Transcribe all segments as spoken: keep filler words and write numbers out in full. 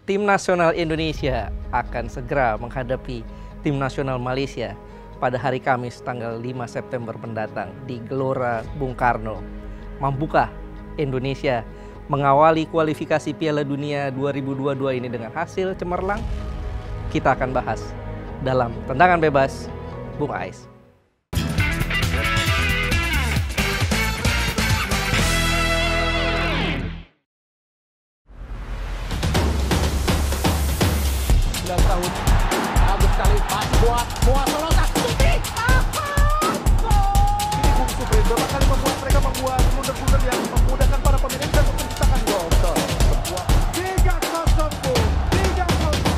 Tim nasional Indonesia akan segera menghadapi tim nasional Malaysia pada hari Kamis tanggal lima September mendatang di Gelora Bung Karno. Mampukah Indonesia mengawali kualifikasi Piala Dunia dua ribu dua puluh dua ini dengan hasil cemerlang? Kita akan bahas dalam Tendangan Bebas Bung Ais. tahun bagus sekali pas buat buat melotak ini Bung Supri berapa kali membuat mereka membuat blunder-blunder yang memudahkan para pemain dan menciptakan gol. Sebuah tiga kosong tiga kosong.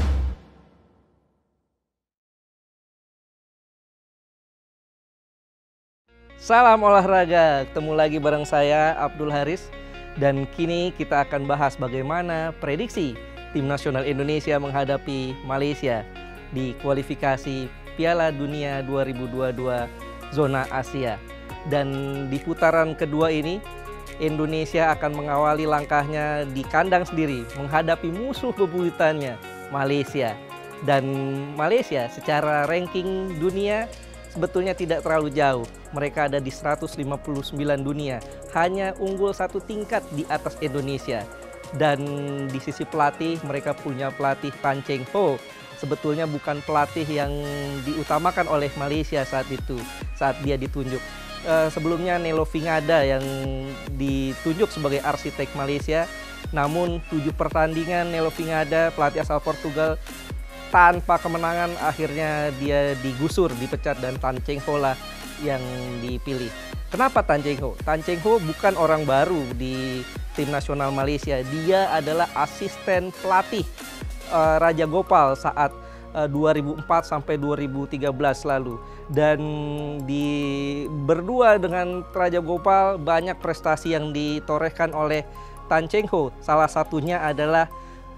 Salam olahraga, ketemu lagi bareng saya Abdul Haris, dan kini kita akan bahas bagaimana prediksi tim nasional Indonesia menghadapi Malaysia di kualifikasi Piala Dunia dua ribu dua puluh dua zona Asia. Dan di putaran kedua ini Indonesia akan mengawali langkahnya di kandang sendiri menghadapi musuh bebuyutannya Malaysia. Dan Malaysia secara ranking dunia sebetulnya tidak terlalu jauh. Mereka ada di seratus lima puluh sembilan dunia, hanya unggul satu tingkat di atas Indonesia. Dan di sisi pelatih, mereka punya pelatih Tan Cheng Ho. Sebetulnya bukan pelatih yang diutamakan oleh Malaysia saat itu, saat dia ditunjuk. E, sebelumnya Nelo Vingada yang ditunjuk sebagai arsitek Malaysia. Namun tujuh pertandingan Nelo Vingada, pelatih asal Portugal, tanpa kemenangan, akhirnya dia digusur, dipecat, dan Tan Cheng Ho lah yang dipilih. Kenapa Tan Cheng Ho? Tan Cheng Ho bukan orang baru di tim nasional Malaysia. Dia adalah asisten pelatih uh, Raja Gopal saat uh, dua ribu empat sampai dua ribu tiga belas lalu. Dan di berdua dengan Raja Gopal banyak prestasi yang ditorehkan oleh Tan Cheng Ho. Salah satunya adalah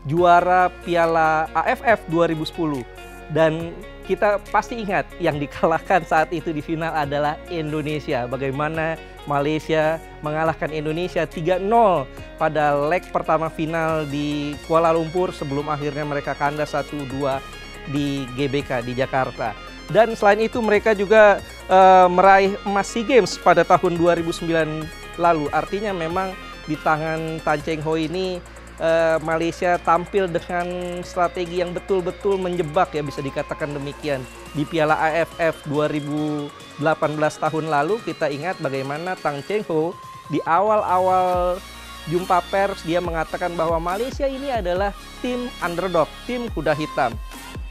juara Piala A F F dua ribu sepuluh. Dan kita pasti ingat yang dikalahkan saat itu di final adalah Indonesia. Bagaimana Malaysia mengalahkan Indonesia tiga nol pada leg pertama final di Kuala Lumpur sebelum akhirnya mereka kandas satu dua di G B K di Jakarta. Dan selain itu mereka juga uh, meraih emas SEA Games pada tahun dua ribu sembilan lalu. Artinya memang di tangan Tan Cheng Ho ini Uh, Malaysia tampil dengan strategi yang betul-betul menjebak, ya bisa dikatakan demikian. Di Piala A F F dua ribu delapan belas tahun lalu kita ingat bagaimana Tan Cheng Ho di awal-awal jumpa pers dia mengatakan bahwa Malaysia ini adalah tim underdog, tim kuda hitam.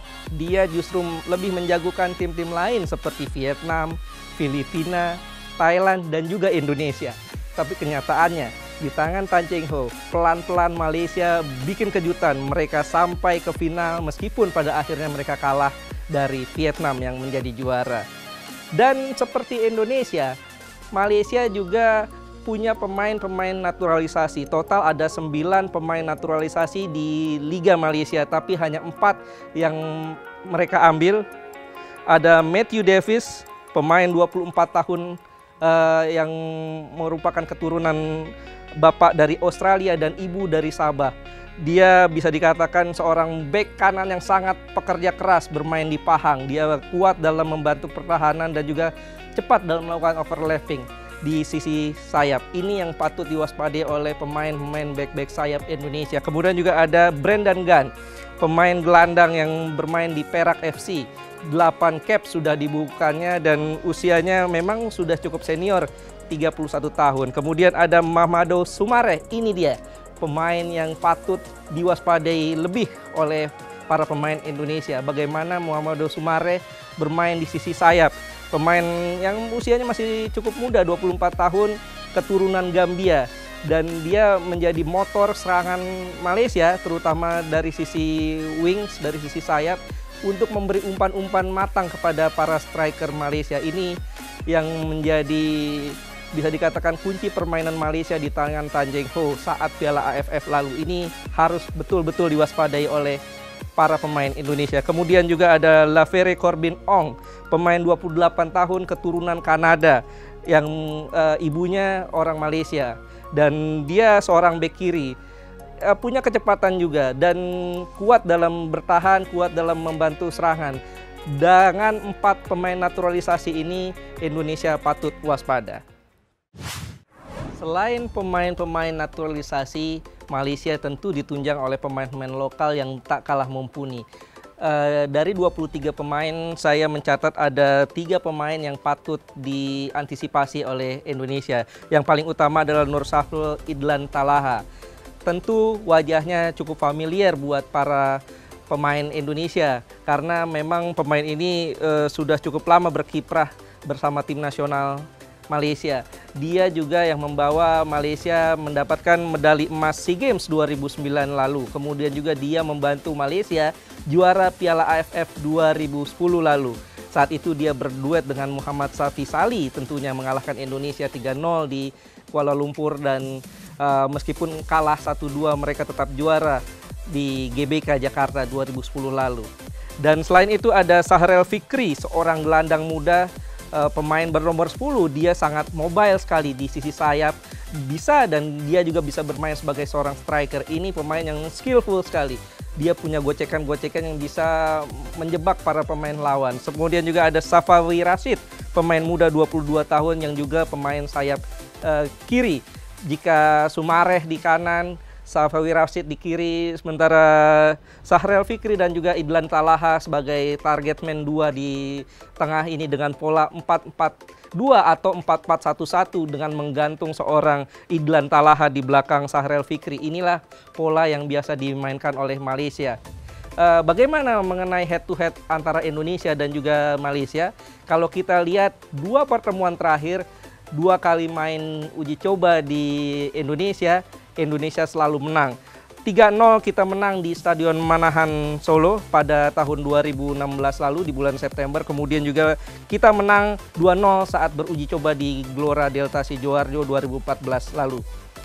Dia justru lebih menjagokan tim-tim lain seperti Vietnam, Filipina, Thailand, dan juga Indonesia. Tapi kenyataannya di tangan Tan Cheng Ho, pelan-pelan Malaysia bikin kejutan. Mereka sampai ke final meskipun pada akhirnya mereka kalah dari Vietnam yang menjadi juara. Dan seperti Indonesia, Malaysia juga punya pemain-pemain naturalisasi. Total ada sembilan pemain naturalisasi di Liga Malaysia, tapi hanya empat yang mereka ambil. Ada Matthew Davis, pemain dua puluh empat tahun uh, yang merupakan keturunan bapak dari Australia dan ibu dari Sabah. Dia bisa dikatakan seorang bek kanan yang sangat pekerja keras, bermain di pahang. Dia kuat dalam membantu pertahanan dan juga cepat dalam melakukan overlapping di sisi sayap. Ini yang patut diwaspadai oleh pemain-pemain bek-bek sayap Indonesia. Kemudian juga ada Brendan Gunn, pemain gelandang yang bermain di Perak F C. delapan cap sudah dibukanya dan usianya memang sudah cukup senior, tiga puluh satu tahun. Kemudian ada Mamadou Soumaré, ini dia pemain yang patut diwaspadai lebih oleh para pemain Indonesia. Bagaimana Mamadou Soumaré bermain di sisi sayap. Pemain yang usianya masih cukup muda, dua puluh empat tahun, keturunan Gambia. Dan dia menjadi motor serangan Malaysia, terutama dari sisi wings, dari sisi sayap, untuk memberi umpan-umpan matang kepada para striker Malaysia. Ini yang menjadi bisa dikatakan kunci permainan Malaysia di tangan Tan Cheng Ho saat Piala A F F lalu. Ini harus betul-betul diwaspadai oleh para pemain Indonesia. Kemudian juga ada Lavere Corbin Ong, pemain dua puluh delapan tahun, keturunan Kanada, yang uh, ibunya orang Malaysia. Dan dia seorang bek kiri. uh, punya kecepatan juga dan kuat dalam bertahan, kuat dalam membantu serangan. Dengan empat pemain naturalisasi ini, Indonesia patut waspada. Selain pemain-pemain naturalisasi, Malaysia tentu ditunjang oleh pemain-pemain lokal yang tak kalah mumpuni. Uh, dari dua puluh tiga pemain, saya mencatat ada tiga pemain yang patut diantisipasi oleh Indonesia. Yang paling utama adalah Nursaful Idlan Talaha. Tentu wajahnya cukup familiar buat para pemain Indonesia karena memang pemain ini uh, sudah cukup lama berkiprah bersama tim nasional Malaysia. Dia juga yang membawa Malaysia mendapatkan medali emas SEA Games dua ribu sembilan lalu. Kemudian juga dia membantu Malaysia juara Piala A F F dua ribu sepuluh lalu. Saat itu dia berduet dengan Muhammad Safi Sali, tentunya mengalahkan Indonesia tiga nol di Kuala Lumpur dan uh, meskipun kalah satu dua mereka tetap juara di G B K Jakarta dua ribu sepuluh lalu. Dan selain itu ada Sahrel Fikri, seorang gelandang muda, uh, pemain bernomor sepuluh. Dia sangat mobile sekali di sisi sayap, bisa dan dia juga bisa bermain sebagai seorang striker. Ini pemain yang skillful sekali. Dia punya gocekan-gocekan yang bisa menjebak para pemain lawan. Kemudian juga ada Safawi Rashid, pemain muda dua puluh dua tahun yang juga pemain sayap uh, kiri. Jika Sumareh di kanan, Safawi Rashid di kiri, sementara Sahrel Fikri dan juga Idlan Talaha sebagai target man dua di tengah ini dengan pola empat empat dua atau empat empat satu satu dengan menggantung seorang Idlan Talaha di belakang Sahrel Fikri. Inilah pola yang biasa dimainkan oleh Malaysia. Uh, bagaimana mengenai head to head antara Indonesia dan juga Malaysia? Kalau kita lihat dua pertemuan terakhir, dua kali main uji coba di Indonesia, Indonesia selalu menang. tiga nol kita menang di Stadion Manahan Solo pada tahun dua ribu enam belas lalu di bulan September. Kemudian juga kita menang dua nol saat beruji coba di Gelora Delta Sidoarjo dua ribu empat belas lalu.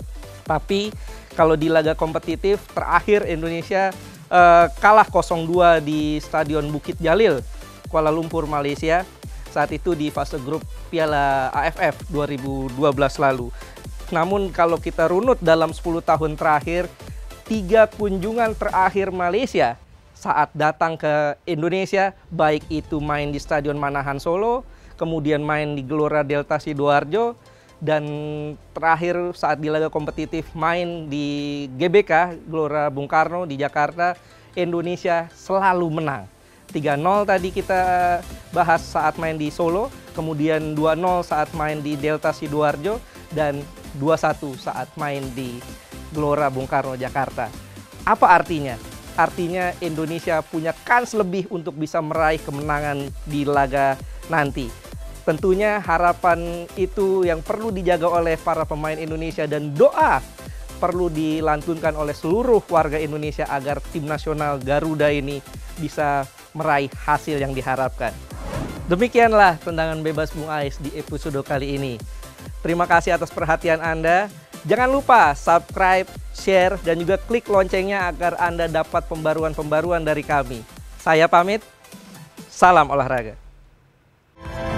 Tapi kalau di laga kompetitif terakhir Indonesia uh, kalah nol dua di Stadion Bukit Jalil, Kuala Lumpur, Malaysia. Saat itu di fase grup Piala A F F dua ribu dua belas lalu. Namun kalau kita runut dalam sepuluh tahun terakhir, tiga kunjungan terakhir Malaysia saat datang ke Indonesia, baik itu main di Stadion Manahan Solo, kemudian main di Gelora Delta Sidoarjo, dan terakhir saat di laga kompetitif main di G B K, Gelora Bung Karno di Jakarta, Indonesia selalu menang. tiga nol tadi kita bahas saat main di Solo, kemudian dua nol saat main di Delta Sidoarjo, dan dua satu saat main di Gelora Bung Karno Jakarta. Apa artinya? Artinya Indonesia punya kans lebih untuk bisa meraih kemenangan di laga nanti. Tentunya harapan itu yang perlu dijaga oleh para pemain Indonesia dan doa perlu dilantunkan oleh seluruh warga Indonesia agar tim nasional Garuda ini bisa meraih hasil yang diharapkan. Demikianlah tendangan bebas Bung Ais di episode kali ini. Terima kasih atas perhatian Anda. Jangan lupa subscribe, share, dan juga klik loncengnya agar Anda dapat pembaruan-pembaruan dari kami. Saya pamit, salam olahraga.